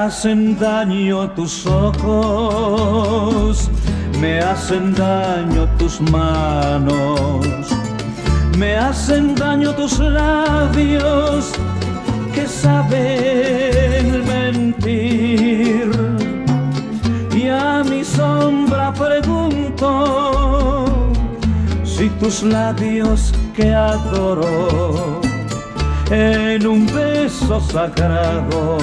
hacen daño tus ojos, me hacen daño tus manos, me hacen daño tus labios que saben mentir. Y a mi sombra pregunto si tus labios que adoro en un beso sagrado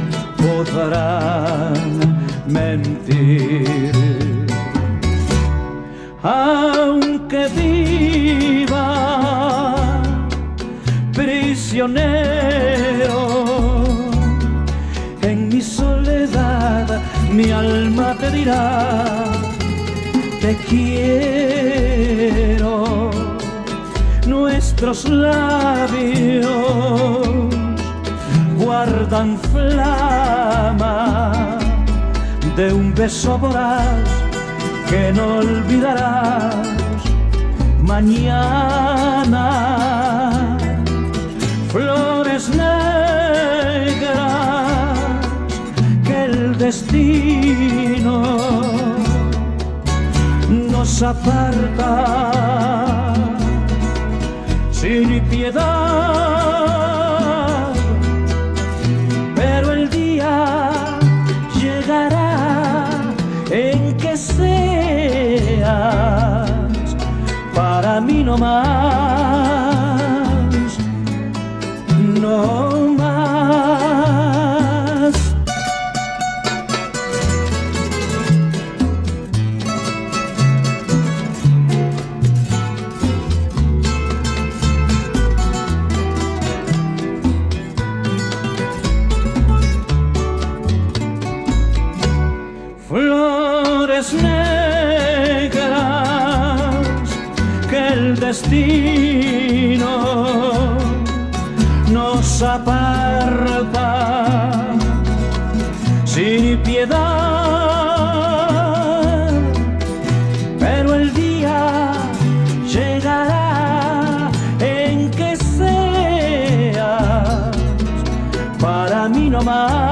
podrán mentir. Aunque viva prisionero en mi soledad, mi alma te dirá te quiero. Nuestros labios guardan flama de un beso voraz que no olvidarás mañana. Flores negras que el destino nos aparta sin piedad, pero el día llegará en que seas para mí no más, no más. Flores negras que el destino nos aparta sin piedad, pero el día llegará en que seas para mí no más.